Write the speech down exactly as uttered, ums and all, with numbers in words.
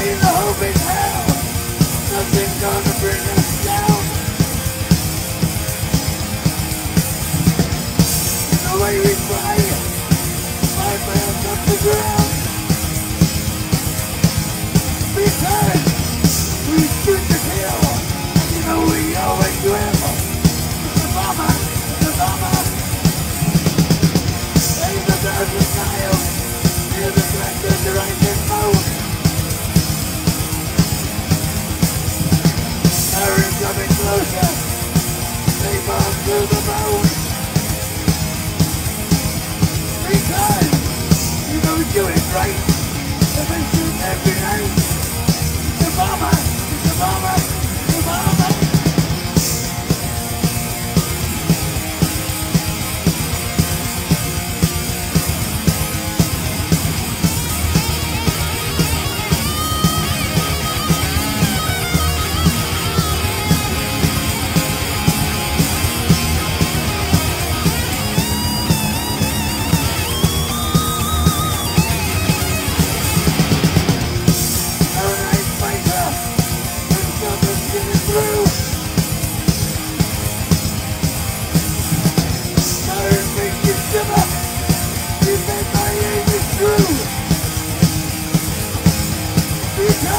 in the hope in hell. Nothing's gonna bring us down. The way we fight, my man's up the ground. Because we shoot to kill, and you know we always will. The bomber, the bomber, save the thousand miles, near the threat of the rising moon. Siren coming closer, they bomb through the bone. Because you know we're doing right, and we shoot every night. The bomber, the bomber, the bomber. You